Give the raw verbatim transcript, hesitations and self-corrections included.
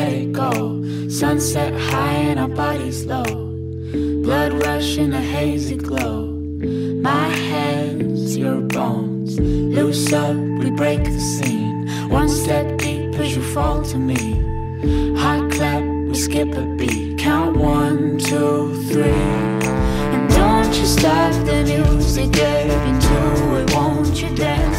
let it go. Sunset high and our bodies low. Blood rush in a hazy glow. My hands, your bones. Loose up, we break the scene. One step deep as you fall to me. Hot clap, we skip a beat. Count one, two, three. And don't you stop the music, get into it, won't you dance?